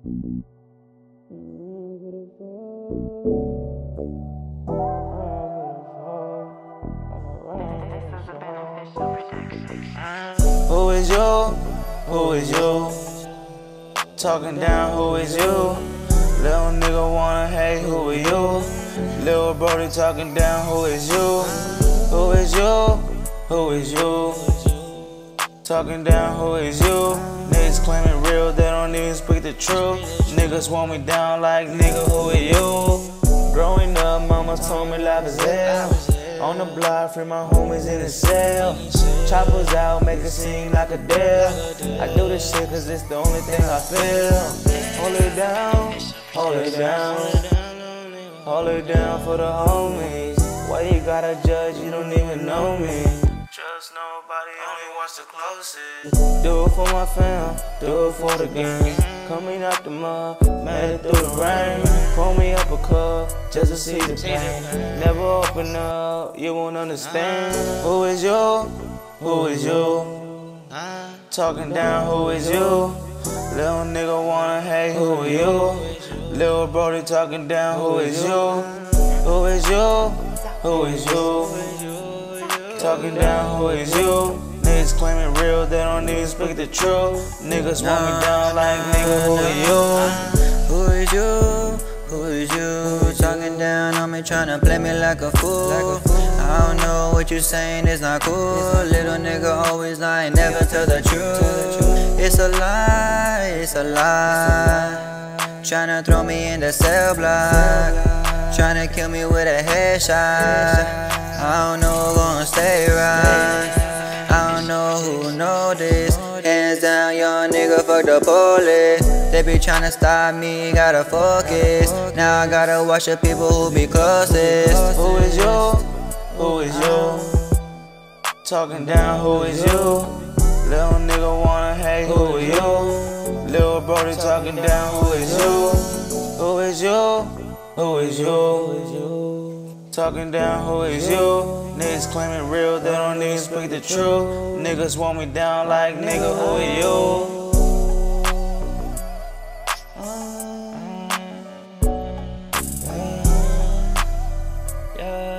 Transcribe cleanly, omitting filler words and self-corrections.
Who is you? Who is you? Talking down, who is you? Little nigga wanna hate, who are you? Little brody talking down, who is you? Who is you? Who is you? Talking down, who is you? Niggas claiming real, they don't even speak the truth. Niggas want me down like, nigga, who are you? Growing up, mama told me life is hell. On the block, free my homies in the cell. Choppers out, make it seem like a deal. I do this shit cause it's the only thing I feel. Hold it down, hold it down. Hold it down for the homies. Why you gotta judge, you don't even know me. Trust nobody, only watch the closest. Do it for my fam, do it for the game. Coming out the mud, made it through the rain. Pull me up a cup, just to see the pain. Never open up, you won't understand. Who is you? Who is you? Talking down, who is you? Little nigga wanna hate, who are you? Little brody talking down, who is you? Who is you? Who is you? Talking down, who is you? Niggas claiming real, they don't even speak the truth. Niggas want me down like, nigga, who are you? Who is you? Who is you? Talking down on me, tryna play me like a fool. I don't know what you saying, it's not cool. Little nigga always lying, never tell the truth. It's a lie, it's a lie. Tryna throw me in the cell block, tryna kill me with a headshot. I don't know who gon' stay right. I don't know who know this. Hands down, young nigga, fuck the police. They be tryna stop me, gotta focus. Now I gotta watch the people who be closest. Who is you? Who is you? Talking down, who is you? Little nigga wanna hate, who are you? Little brody talking down, who is you? Who is you? Who is you? Talking down, who is you? Niggas claiming real, they don't even speak the truth. Niggas want me down like, nigga, who are you? Yeah.